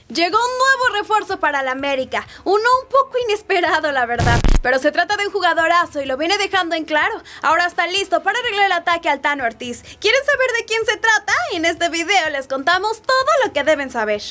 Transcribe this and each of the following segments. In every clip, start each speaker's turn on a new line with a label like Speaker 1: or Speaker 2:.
Speaker 1: Llegó un nuevo refuerzo para la América, uno un poco inesperado la verdad, pero se trata de un jugadorazo y lo viene dejando en claro. Ahora está listo para arreglar el ataque al Tano Ortiz. ¿Quieren saber de quién se trata? En este video les contamos todo lo que deben saber.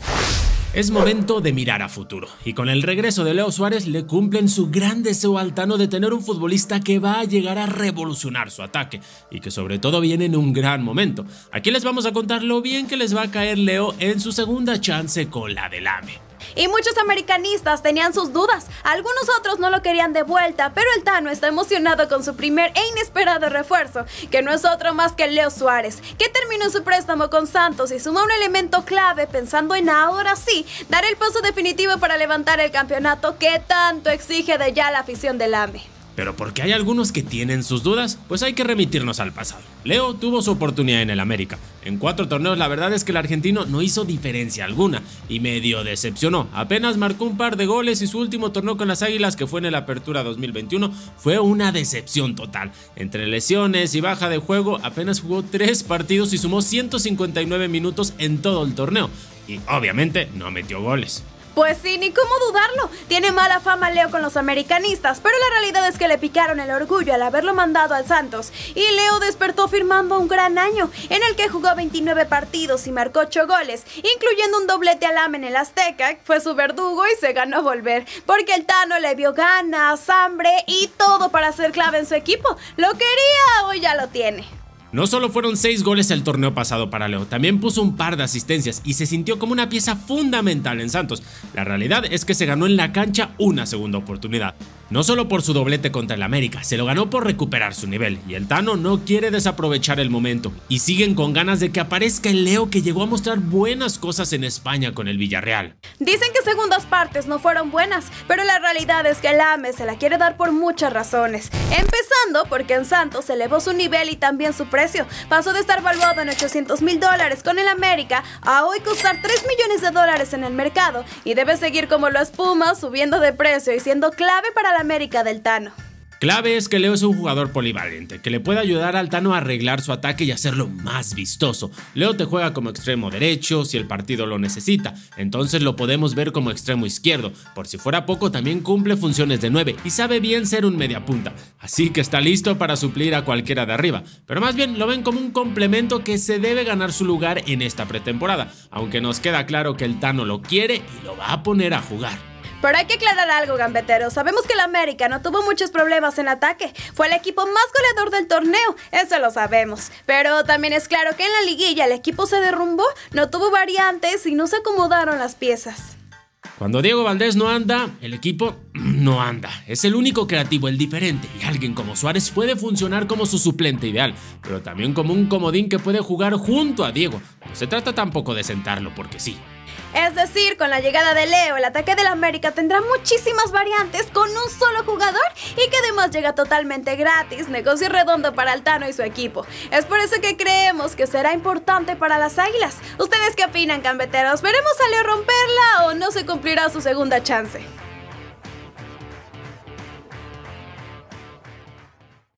Speaker 2: Es momento de mirar a futuro, y con el regreso de Leo Suárez le cumplen su gran deseo al Tano de tener un futbolista que va a llegar a revolucionar su ataque, y que sobre todo viene en un gran momento. Aquí les vamos a contar lo bien que les va a caer Leo en su segunda chance con la del AME.
Speaker 1: Y muchos americanistas tenían sus dudas, algunos otros no lo querían de vuelta, pero el Tano está emocionado con su primer e inesperado refuerzo, que no es otro más que Leo Suárez, que terminó su préstamo con Santos y suma un elemento clave pensando en ahora sí dar el paso definitivo para levantar el campeonato que tanto exige de ya la afición del AME.
Speaker 2: Pero porque hay algunos que tienen sus dudas, pues hay que remitirnos al pasado. Leo tuvo su oportunidad en el América. En 4 torneos la verdad es que el argentino no hizo diferencia alguna y medio decepcionó. Apenas marcó un par de goles y su último torneo con las Águilas, que fue en el Apertura 2021, fue una decepción total. Entre lesiones y baja de juego, apenas jugó 3 partidos y sumó 159 minutos en todo el torneo. Y obviamente no metió goles.
Speaker 1: Pues sí, ni cómo dudarlo. Tiene mala fama Leo con los americanistas, pero la realidad es que le picaron el orgullo al haberlo mandado al Santos. Y Leo despertó firmando un gran año, en el que jugó 29 partidos y marcó 8 goles, incluyendo un doblete al AME en el Azteca. Fue su verdugo y se ganó volver, porque el Tano le vio ganas, hambre y todo para ser clave en su equipo. ¿Lo quería o ya lo tiene?
Speaker 2: No solo fueron 6 goles el torneo pasado para Leo, también puso un par de asistencias y se sintió como una pieza fundamental en Santos. La realidad es que se ganó en la cancha una segunda oportunidad. No solo por su doblete contra el América, se lo ganó por recuperar su nivel, y el Tano no quiere desaprovechar el momento, y siguen con ganas de que aparezca el Leo que llegó a mostrar buenas cosas en España con el Villarreal.
Speaker 1: Dicen que segundas partes no fueron buenas, pero la realidad es que el AME se la quiere dar por muchas razones, empezando porque en Santos elevó su nivel y también su precio. Pasó de estar valuado en $800,000 con el América a hoy costar $3 millones en el mercado, y debe seguir como lo espuma, subiendo de precio y siendo clave para la América del Tano.
Speaker 2: Clave es que Leo es un jugador polivalente, que le puede ayudar al Tano a arreglar su ataque y hacerlo más vistoso. Leo te juega como extremo derecho si el partido lo necesita, entonces lo podemos ver como extremo izquierdo. Por si fuera poco, también cumple funciones de 9 y sabe bien ser un mediapunta, así que está listo para suplir a cualquiera de arriba. Pero más bien lo ven como un complemento que se debe ganar su lugar en esta pretemporada, aunque nos queda claro que el Tano lo quiere y lo va a poner a jugar.
Speaker 1: Pero hay que aclarar algo, gambeteros. Sabemos que el América no tuvo muchos problemas en ataque. Fue el equipo más goleador del torneo, eso lo sabemos. Pero también es claro que en la liguilla el equipo se derrumbó, no tuvo variantes y no se acomodaron las piezas.
Speaker 2: Cuando Diego Valdés no anda, el equipo no anda. Es el único creativo, el diferente, y alguien como Suárez puede funcionar como su suplente ideal, pero también como un comodín que puede jugar junto a Diego. No se trata tampoco de sentarlo porque sí.
Speaker 1: Es decir, con la llegada de Leo, el ataque del América tendrá muchísimas variantes con un solo jugador y que además llega totalmente gratis, negocio redondo para el Tano y su equipo. Es por eso que creemos que será importante para las Águilas. ¿Ustedes qué opinan, gambeteros? ¿Veremos a Leo romperla o no se cumplirá su segunda chance?